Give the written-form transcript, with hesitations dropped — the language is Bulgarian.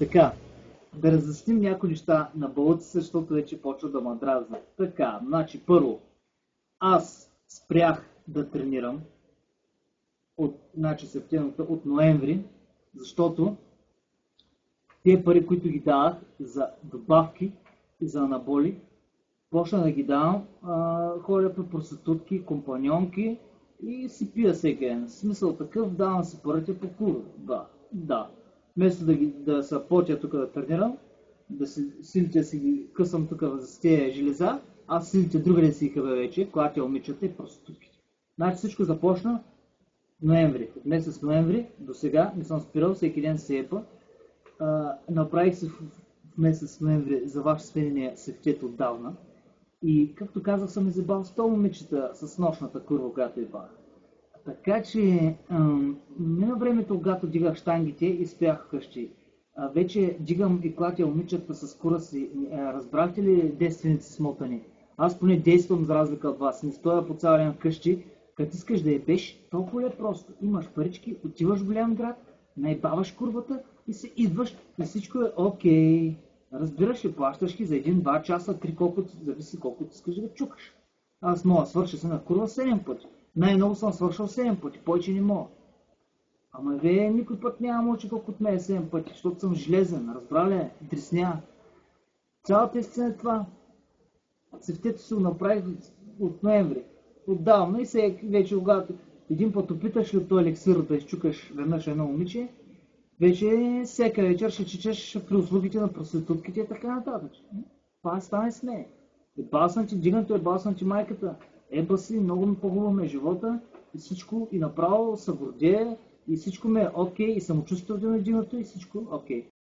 Така, да разясним някои неща на бълъци, защото вече почва да ме дразна. Така, значи първо, аз спрях да тренирам от септември, от ноември, защото тези пари, които ги давах за добавки и за анаболи, почна да ги давам, ходя при проститутки, компаньонки и си пия всеки ден. Смисъл такъв, давам си парите по курва. Да. Вместо да се потя тук да тренирам, силите си ги късам тук за тези железа, аз силите другаде си ги хъбя вече, когато я момичета и проститутките. Значи всичко започна ноември. От месец ноември до сега не съм спирал, всеки ден се епа. Направих се в месец ноември, за ваше сведение, септет отдавна. И, както казах, съм изебал 100 момичета с нощната курва, която ебах. Така че, мина времето, когато дигах щангите и стоях вкъщи. Вече дигам и клатя момичета с кура си. Разбрахте ли действените смотани? Аз поне действам за разлика от вас. Не стоя по цял ден вкъщи. Като искаш да ебеш, толкова е просто. Имаш парички, отиваш в голям град, наебаваш курвата и се идваш и всичко е окей. Разбираш ли, плащаш ли за 1-2 часа, 3 колкото, зависи колкото искаш да чукаш. Аз мога да свърша се на курва 7 пъти. Най-много съм свършил 7 пъти, повече не мога. Ама вие никой път няма мълчи колкото ме е 7 пъти, защото съм железен, разбрали, дресня. Цялата истина е това. Севтето си го направих от ноември. Отдавна и сега вече, когато един път опиташ ли от този еликсир да изчукаш веднъж едно момиче, вече всяка вечер ще чичаш при услугите на проститутките и така нататък. Това стане с нея. Ебал съм ти дигнато, ебал съм ти майката. Еба си, много ми по-хубаво ме е живота и всичко, и направо се гордея и всичко ме е окей, и самочувствието ми е дигнато и всичко окей.